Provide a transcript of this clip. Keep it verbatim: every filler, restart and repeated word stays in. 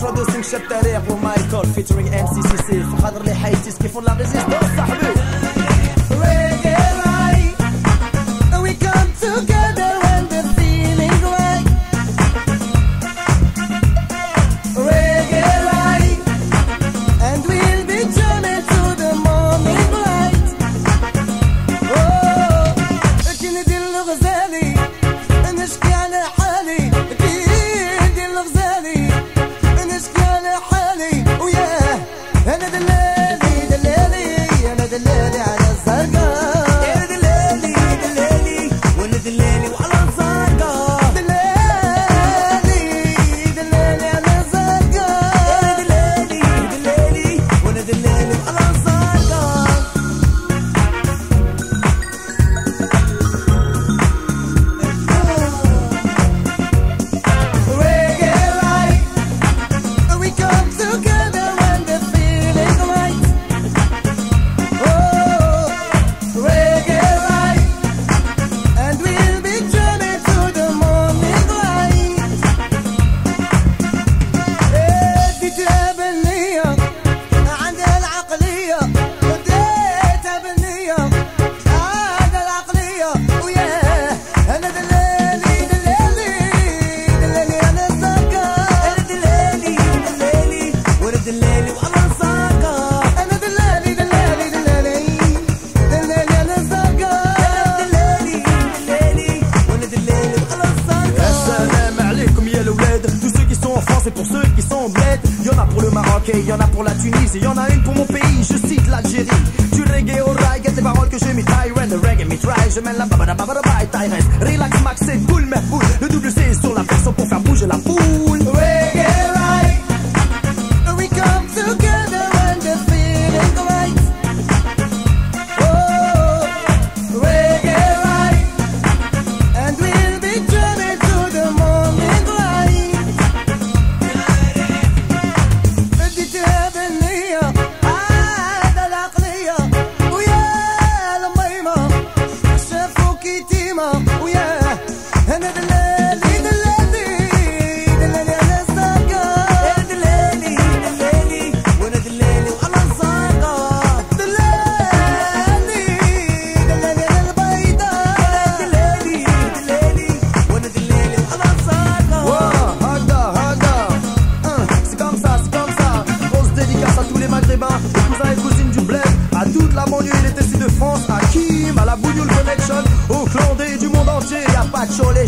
راديو سينك شاب تاريخ ومايكل فيترينج ام سي سي سي في حضر لي حيتيس كيفون لا ريزيستونس صاحبي. Reggae light, we come together when the feeling right. Reggae light, and we'll be jamming to the morning light. Oh, كندير الغزالي نشكي على حالي، كندير الغزالي نشكي على حالي وياه انا دلالي دلالي انا دلالي على الزرقاء يا دلالي دلالي وانا دلالي وعلى الزرقاء دلالي دلالي على الزرقاء يا دلالي دلالي وانا دلالي وعلى الزرقاء. Reggae light, we come together when the feeling right. Oh, reggae light, and we'll be jamming to the morning light. اديتها بالنية عندها العقلية، اديتها بالنية عندها العقلية وياه انا دلالي دلالي دلالي على الزرقاء انا دلالي دلالي وانا دلالي وعلى الزرقاء انا دلالي دلالي دلالي دلالي على الزرقاء دلالي دلالي وانا دلالي وعلى الزرقاء. السلام عليكم يا الولاد، tous ceux qui sont en France et pour ceux qui sont en bled. Y'en a pour le Maroc et y'en a pour la Tunisie, y'en a une pour mon pays, je cite l'Algérie. Du reggae au rail, y'a des paroles que je mitraille. When the reggae mitraille, je mène la babada babada bye taille reste. Relax max c'est cool merboule, le double C est sur la version pour faire bouger la foule. Reggae light, we come together when the feeling right. Oh, reggae light, and we'll be jamming to the morning light. اديتها بالنية عادة العقلية ويا الميمة شافوا كيتيمة وياه انا دلالي دلالي دلالي على الزرقاء يا دلالي دلالي وانا دلالي وعلى الزرقاء دلالي دلالي على البيضاء دلالي دلالي وانا دلالي وعلى الزرقاء. هكذا هكذا c'est comme ça, c'est comme ça. Grosse dédicace à tous les maghrébins, les cousins et cousines du bled, à toute la banlieue et les Tessis de France, à Kim, à la Bougnoul Connection, au clan D du monde entier. Y'a pas de Cholet,